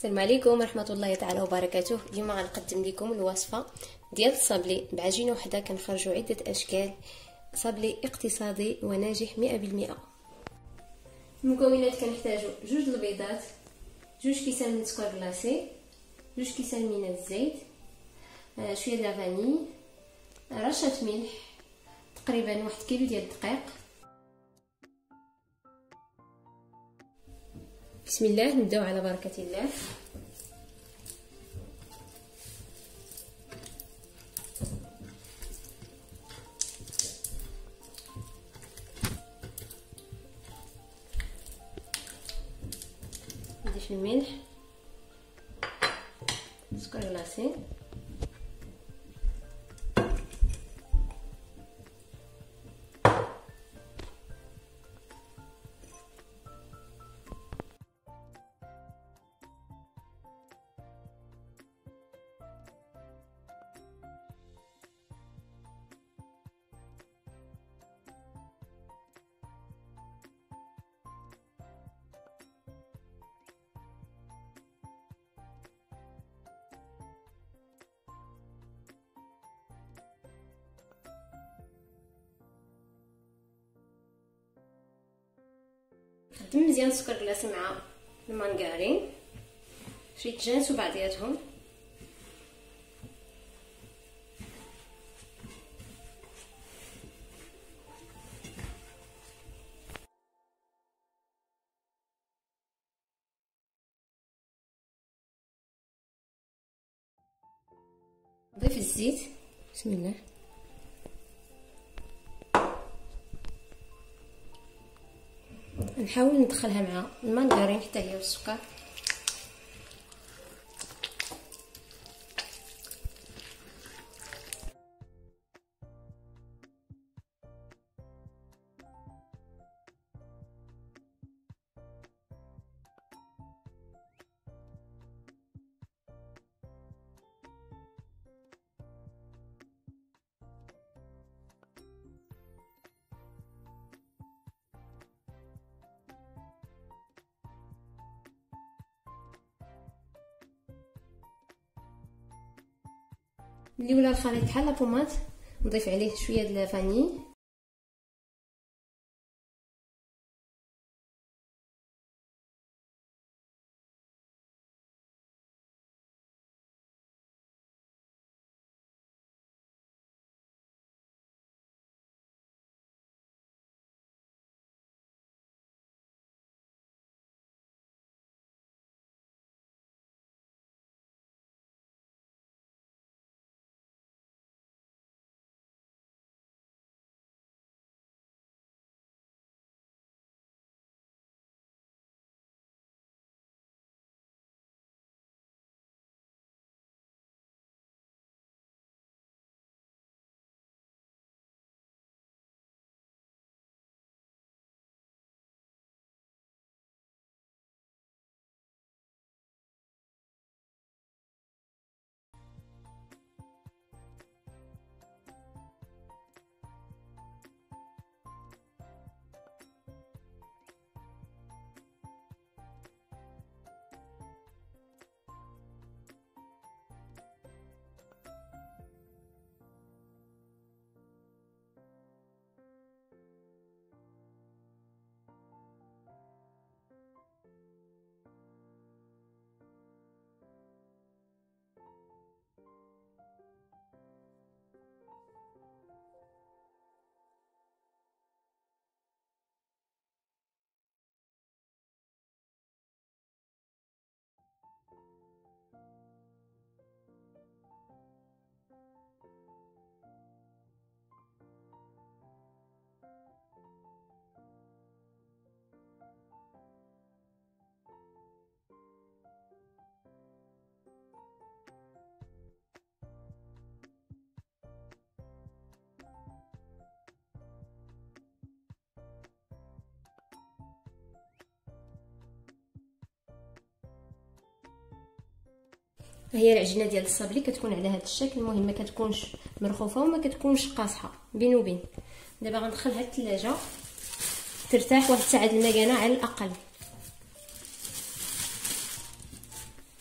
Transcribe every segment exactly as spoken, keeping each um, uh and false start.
السلام عليكم ورحمه الله تعالى وبركاته. اليوم غنقدم لكم الوصفه ديال الصابلي بعجينه وحده كنخرجوا عده اشكال. صابلي اقتصادي وناجح مئة بالمئة. المكونات كنحتاجوا جوج البيضات، جوج كيسان من السكر كلاصي، جوج كيسان من الزيت، شويه ديال فاني، رشه ملح، تقريبا واحد كيلو ديال الدقيق. بسم الله، نبداو على بركه الله. نضيف الملح، السكر كلاصي، خدم مزيان السكر كلاصي مع المانكارين، شويه تجانسوا بعضياتهم. نضيف الزيت، بسم الله. نحاول ندخلها مع المانكارين حتى هي والسكر. اللي ولا الخليط بحال لابومات نضيف عليه شويه د الفاني، هي العجينه ديال الصابلي كتكون على هذا الشكل. المهم ما كتكونش مرخوفه وما كتكونش قاصحه، بين وبين. دابا غندخلها للثلاجه ترتاح واحد ساعه المكانه على الاقل.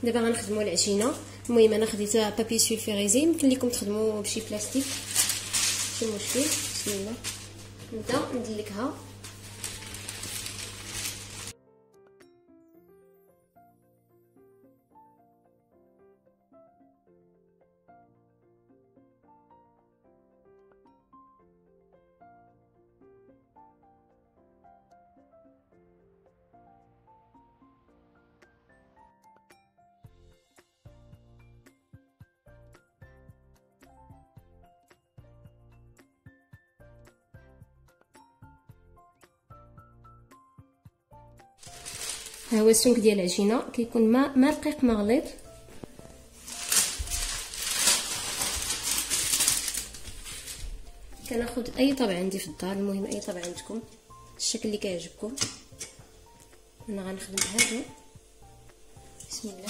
دابا غنخدموا العجينه. المهم انا خديت بابي سولفيريزي، يمكن لكم تخدموا بشي بلاستيك ماشي مشكل. بسم الله نبدا ندلكها. ها هو السمك ديال العجينه، كيكون ما ما رقيق ما غليظ. كناخذ اي طبق عندي في الدار، المهم اي طبق عندكم الشكل اللي كيعجبكم. انا غنخدم بهادو. بسم الله.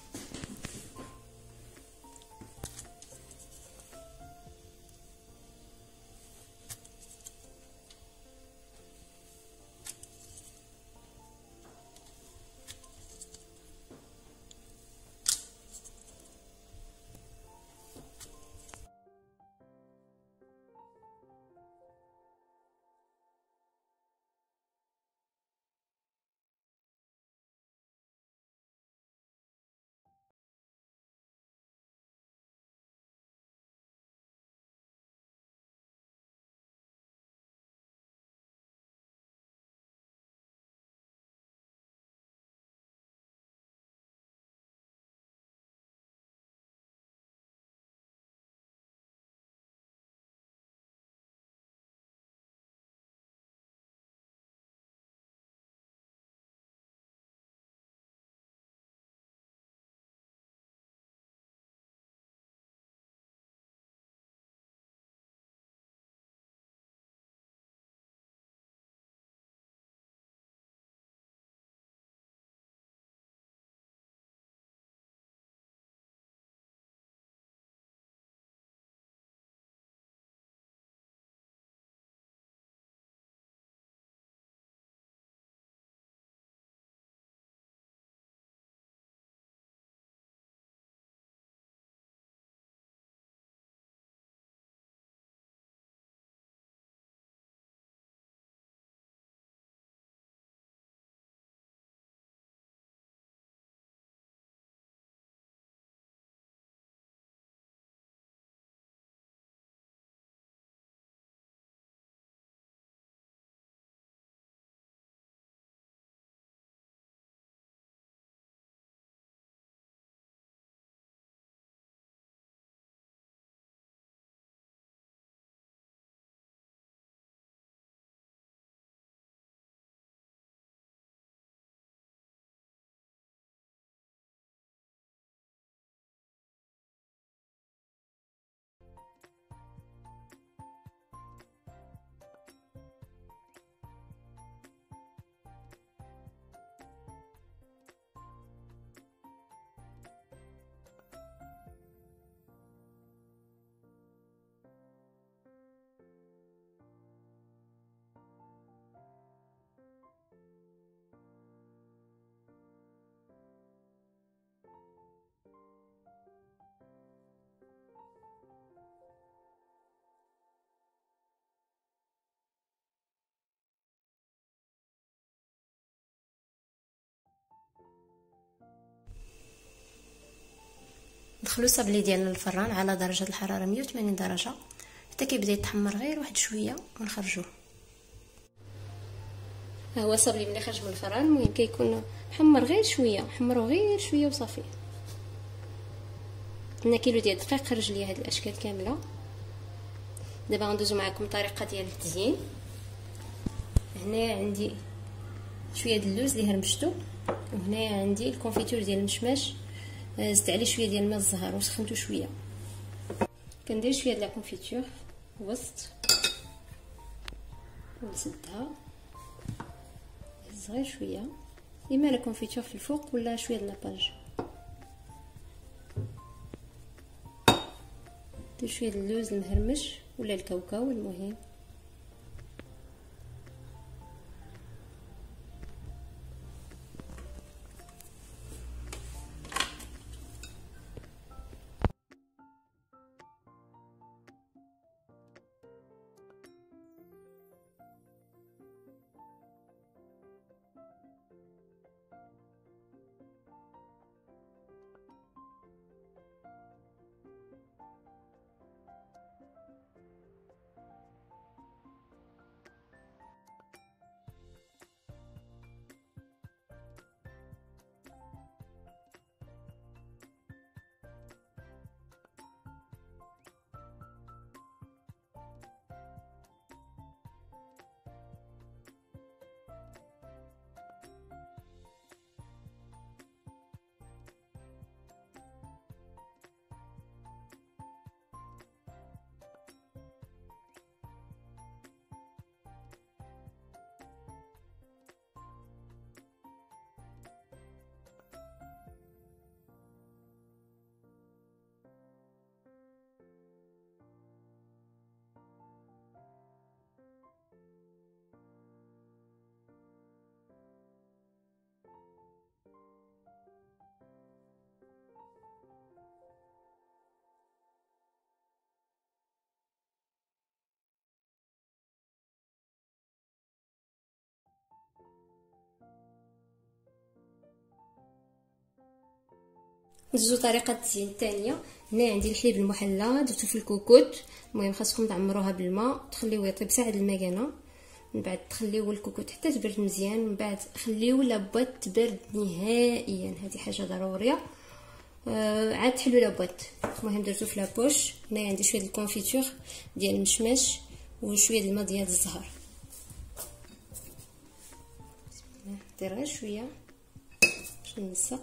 ندخلو الصابلي ديالنا للفران على درجه الحراره مية وثمانين درجه حتى كيبدا يتحمر غير واحد شويه ونخرجوه. ها هو الصابلي ملي خرج من الفران، المهم كيكون محمر غير شويه، حمرو غير شويه وصافي. هنا كيلو ديال الدقيق خرج ليا هاد الاشكال كامله. دابا غندوزو معكم الطريقه ديال التزيين. هنايا عندي شويه ديال اللوز اللي هرمشتو، وهنايا عندي الكونفيتور ديال المشماش، زدت عليه شويه ديال الماء الزهر وسخنتو شويه. كندير شويه ديال الكونفيتور في الوسط ونسدها صغير شويه، اما لا كونفيتور في الفوق ولا شويه د لاباج. ندير شويه د اللوز المهرمش ولا الكاوكاو المهم. ندوزو طريقه التزيين الثانيه. هنا عندي الحليب المحلى درتو في الكوكوط. المهم خاصكم تعمروها بالماء، تخليوه يطيب ساعه المكانه، من بعد تخليوه الكوكوط حتى تبرد مزيان، من بعد خليوه لابوات تبرد نهائيا، هذه حاجه ضروريه. آه عاد تحلوا لابوات. المهم درتو في لابوش. هنا عندي شويه الكونفيتور ديال المشماش وشويه الماء ديال الزهر. ندير غير شويه باش نلصق.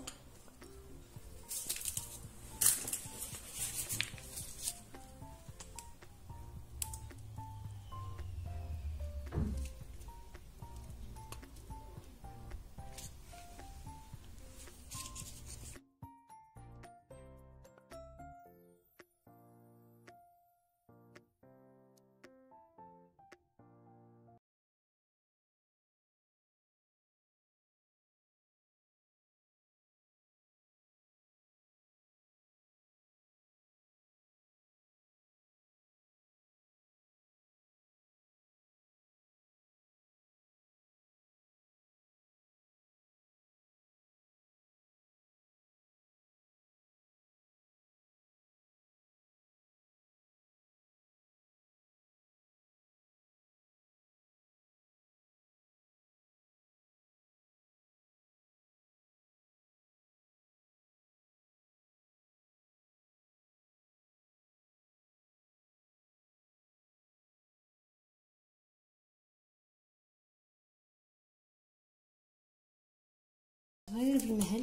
غير بالمهل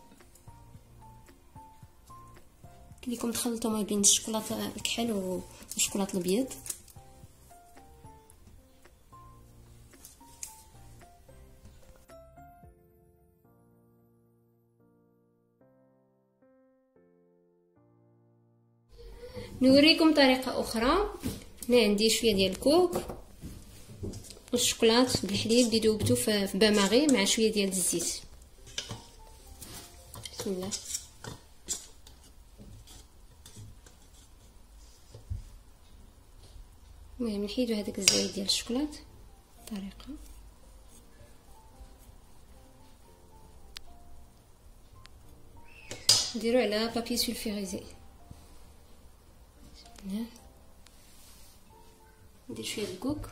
كليكم تخلطوا ما بين الشوكولاته الكحل والشوكولاته الابيض. نوريكم طريقه اخرى. هنا عندي شويه ديال الكوك والشوكولاط بالحليب اللي ذوبته في باماغي مع شويه ديال الزيت. بسم الله. المهم نحيدو هذاك الزايد ديال الشوكولاط بطريقه نديرو على بابي سولفيريزي. ندير شويه الكوك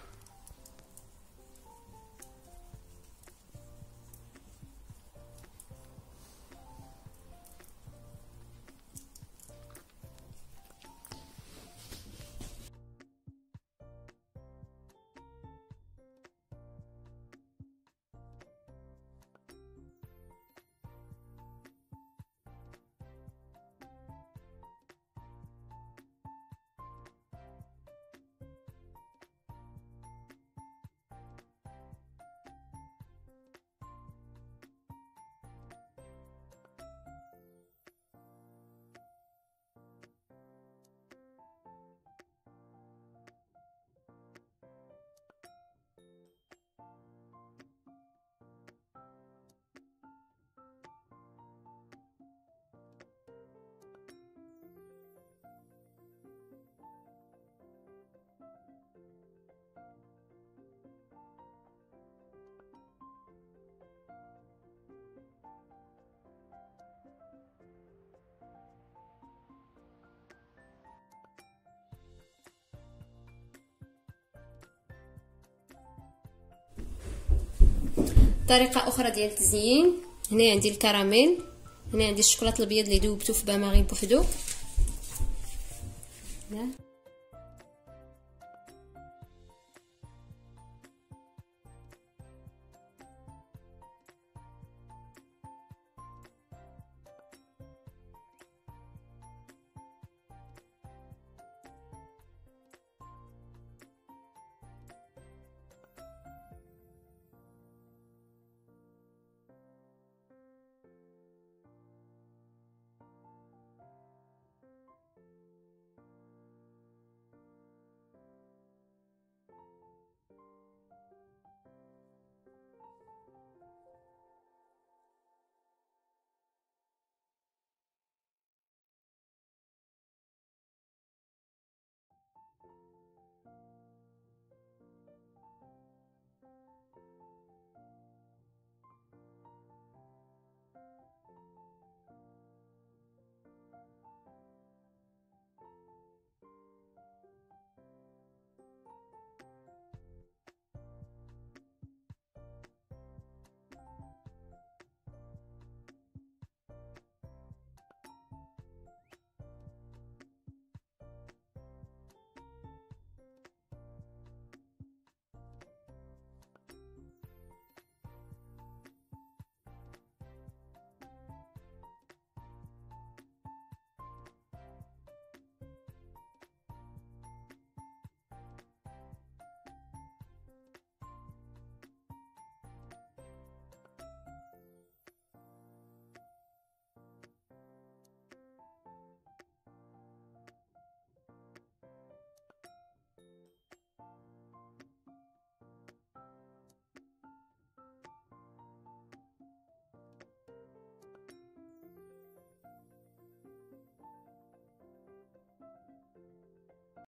طريقه اخرى ديال التزيين. هنا عندي الكراميل، هنا عندي الشوكولاط الابيض اللي ذوبته في باماغي بوحدو.